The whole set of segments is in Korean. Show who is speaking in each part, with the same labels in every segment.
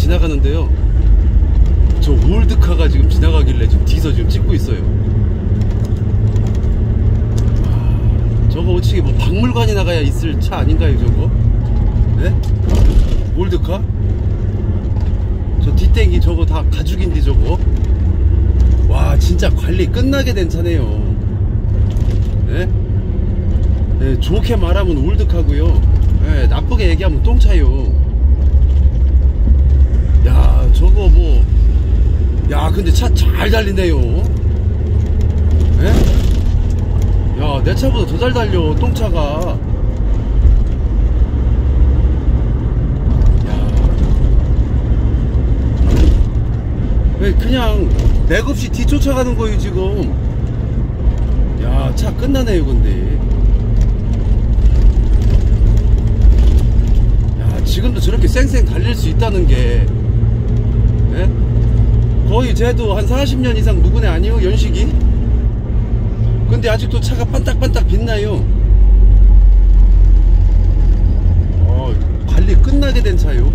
Speaker 1: 지나가는데요, 저 올드카가 지금 지나가길래 지금 뒤에서 지금 찍고 있어요. 저거 어떻게 뭐 박물관에 나가야 있을 차 아닌가요 저거? 네? 올드카? 저 뒷땡이 저거 다 가죽인데 저거? 와 진짜 관리 끝나게 된 차네요. 네? 네, 좋게 말하면 올드카고요, 네, 나쁘게 얘기하면 똥차요. 야 저거 뭐, 야 근데 차 잘 달리네요. 네? 야 내 차보다 더 잘 달려 똥차가. 왜 그냥 맥없이 뒤쫓아가는 거예요 지금. 야 차 끝나네요 근데. 야 지금도 저렇게 쌩쌩 달릴 수 있다는 게, 예? 거의 쟤도 한 40년 이상 묵은 애 아니에요 연식이? 근데 아직도 차가 반딱반딱 빛나요. 관리 끝나게 된 차요.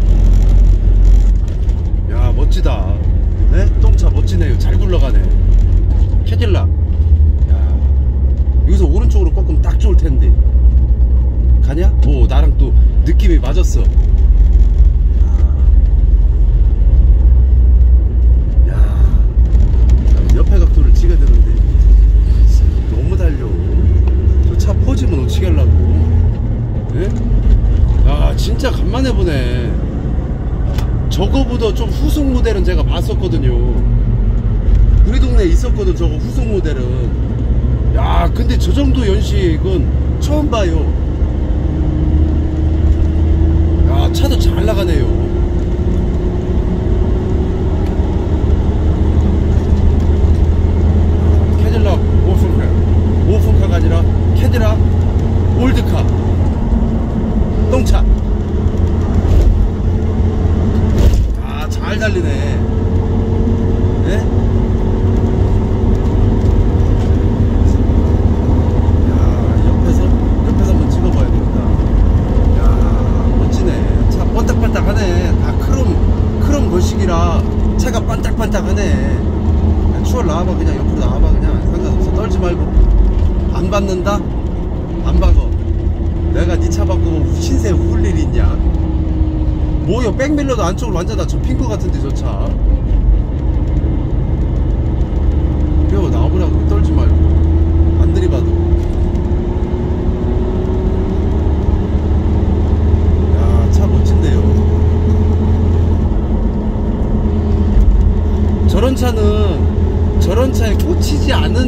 Speaker 1: 야 멋지다. 네? 똥차 멋지네요. 잘 굴러가네. 캐딜락. 야 여기서 오른쪽으로 꺾으면 딱 좋을 텐데. 가냐? 오 나랑 또 느낌이 맞았어. 야 옆에 각도를 찍어야 되는데 너무 달려. 저 차 포지면 어떻게 하려고. 네? 야 진짜 간만에 보네. 저거보다 좀 후속 모델은 제가 봤었거든요. 우리 동네에 있었거든 저거 후속 모델은. 야 근데 저 정도 연식은 처음 봐요. 야 차도 잘 나가네요. 캐딜락 오픈카가 아니라 캐딜락 올드카 똥차. 잘 달리네. 네? 야 옆에서 한번 찍어봐야 되겠다. 야 멋지네. 차 반딱반딱하네. 다 크롬 거식이라 차가 반딱반딱하네. 추월 나와봐. 그냥 옆으로 나와봐. 그냥 상관없어. 떨지 말고. 안 받는다? 안 박어. 내가 네 차 받고 신세 훌 일 있냐? 뭐요? 백밀러도 안쪽으로 완전 다 접힌 것 같은데 저 차. 뼈 나오라고. 떨지 말고. 안 들이봐도. 야 차 멋진데요. 저런 차는 저런 차에 꽂히지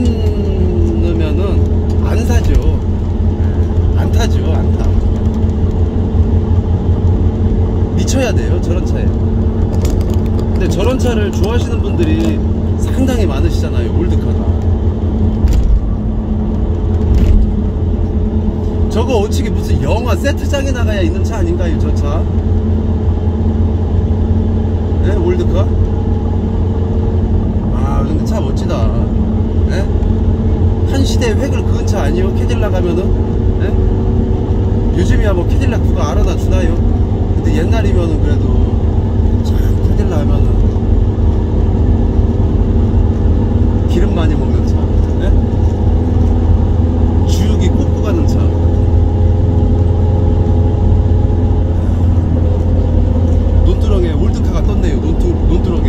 Speaker 1: 않으면은 안 사죠. 안 타죠. 안 타. 미쳐야 돼요 저런 차에. 근데 저런 차를 좋아하시는 분들이 상당히 많으시잖아요. 올드카가. 저거 어찌게 무슨 영화 세트장에 나가야 있는 차 아닌가요 저 차? 네? 올드카? 아 근데 차 멋지다. 네? 한 시대의 획을 그은 차 아니에요? 캐딜락 하면은? 네? 요즘이야 뭐 캐딜락 누가 알아나 주나요? 근데 옛날이면은 그래도 참 캐딜락 하면은 기름 많이 먹는 차, 네? 주육이 꽂고 가는 차. 논두렁에 올드카가 떴네요. 논두렁에.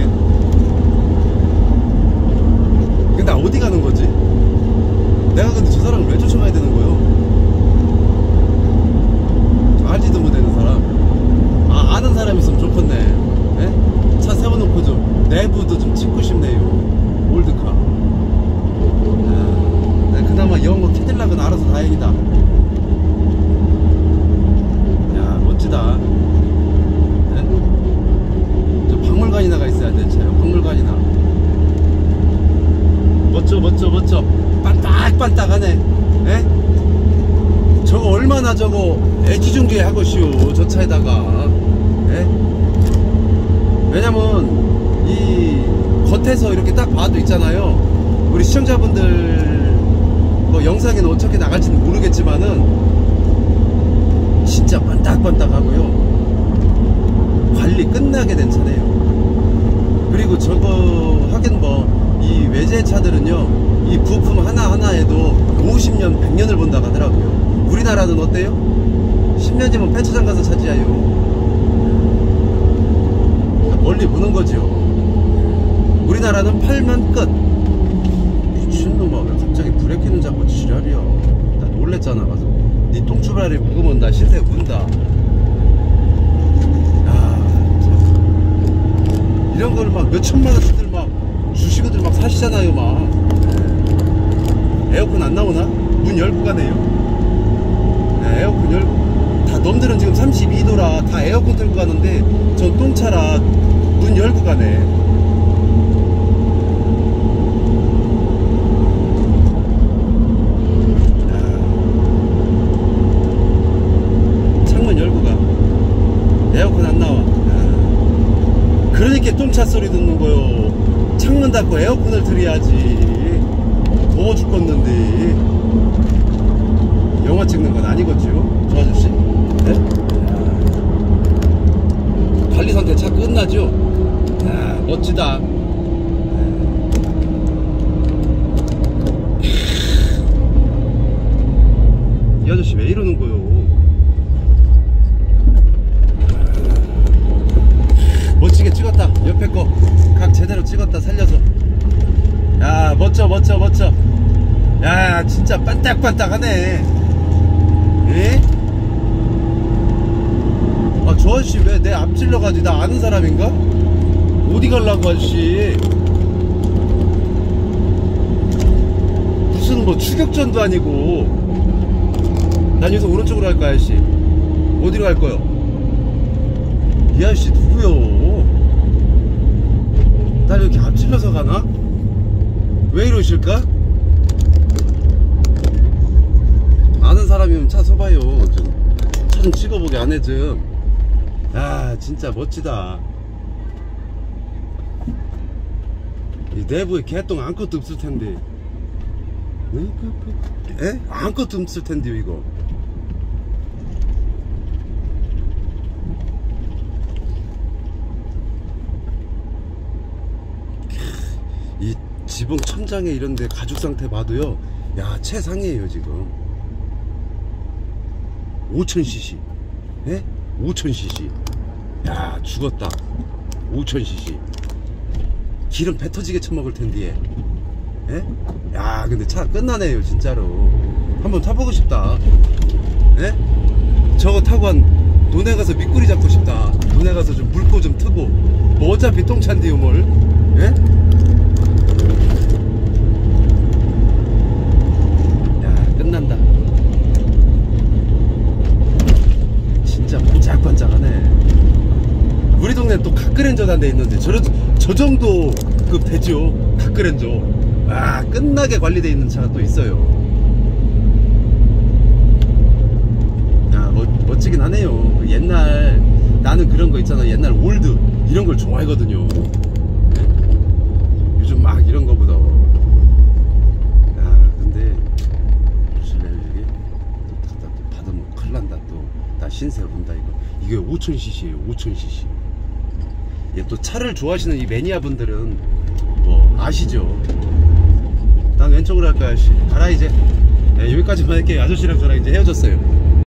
Speaker 1: 근데 나 어디 가는 거지? 내가 근데 저 사람을 왜 쫓아가야 되는 거예요? 알지도 못하는 사람. 아는 사람 있으면 좋겠네. 네? 차 세워놓고 좀 내부도 좀 찍고 싶네요. 올드카. 네, 그나마 영어 캐딜락은 알아서 다행이다. 야 멋지다. 네? 저 박물관이나 가 있어야 돼 차요. 박물관이나. 멋져. 반딱반딱하네. 네? 저거 얼마나 저거 애지중지 하고시오 저 차에다가. 네? 왜냐면 이 겉에서 이렇게 딱 봐도 있잖아요. 우리 시청자분들 뭐 영상에는 어떻게 나갈지는 모르겠지만은 진짜 반딱반딱하고요. 관리 끝나게 된 차네요. 그리고 저거 하긴 뭐 이 외제차들은요 이 부품 하나하나에도 50년 100년을 본다고 하더라고요. 우리나라는 어때요? 10년이면 폐차장 가서 차지해요. 멀리 보는 거죠. 우리나라는 팔면 끝. 미친놈아, 왜 갑자기 브레이크는 잡고 지랄이야. 나 놀랬잖아. 가서 니 똥주발이 묵으면 나 신세 운다. 이런 걸 막 몇천만 원씩들 막 주시고들 막 사시잖아요. 막 에어컨 안 나오나? 문 열고 가네요. 네, 에어컨 열고 다 놈들은 지금 32도라 다 에어컨 틀고 가는데 전 똥차라 문 열고 가네. 창문 열고 가. 에어컨 안 나와. 그러니까 똥차 소리 듣는 거요. 창문 닫고 에어컨을 틀어야지. 더워 죽겠는데. 영화 찍는 건 아니겠죠, 저 아저씨? 네? 관리 상태 차 끝나죠? 야, 멋지다. 이 아저씨 왜 이러는 거요? 멋지게 찍었다. 옆에 거 각 제대로 찍었다. 살려서. 야, 멋져 멋져 멋져. 야, 진짜 반딱반딱하네. 에? 아, 저 아저씨 왜 내 앞질러가지고 나 아는 사람인가? 어디 갈라고 아저씨. 무슨 뭐 추격전도 아니고. 난 여기서 오른쪽으로 갈 거야 아저씨. 어디로 갈 거요? 이 아저씨 누구요? 날 이렇게 앞질러서 가나? 왜 이러실까? 아는 사람이면 차 서봐요. 차 좀 찍어보게 안해 좀. 아, 진짜 멋지다. 이 내부에 개똥 아무것도 없을 텐데. 에? 아무것도 없을 텐데요 이거. 이 지붕 천장에 이런데 가죽 상태 봐도요, 야, 최상이에요 지금. 5000cc. 예? 5000cc. 야, 죽었다. 5000cc. 기름 배 터지게 처먹을 텐데. 예? 야, 근데 차 끝나네요 진짜로. 한번 타보고 싶다. 예? 저거 타고 한 논에 가서 미꾸리 잡고 싶다. 논에 가서 좀 물고 좀 트고. 뭐 어차피 똥찬데요 뭘. 예? 끝난다. 진짜 반짝반짝하네. 우리 동네는 또 갓그랜저라는 데 있는데 저 정도 그 배죠. 갓그랜저. 아, 끝나게 관리되어 있는 차가 또 있어요. 야, 멋지긴 하네요. 옛날 나는 그런 거 있잖아. 옛날 올드 이런 걸 좋아하거든요. 네? 요즘 막 이런 거보다. 야, 근데 받으면 큰일 난다. 또 나 신세 본다. 이게 5000cc예요 5000cc. 예, 또 차를 좋아하시는 이 매니아 분들은 뭐 아시죠? 난 왼쪽으로 할 거야 아저씨. 가라 이제. 예, 여기까지만 할게요. 아저씨랑 저랑 이제 헤어졌어요.